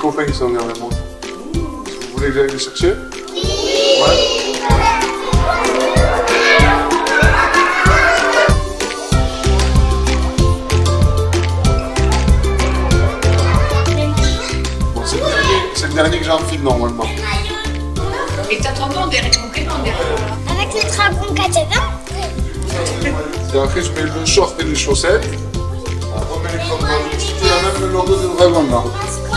copains qui sont derrière moi. Vous voulez que j'aille les chercher? Ouais. Bon, c'est le dernier que j'enfile normalement. Et t'as ton nom derrière, ton prénom derrière. Avec le dragon catalan. Et après, je mets le short et les chaussettes. Après, on met les copains. Il y a même le logo de dragon là.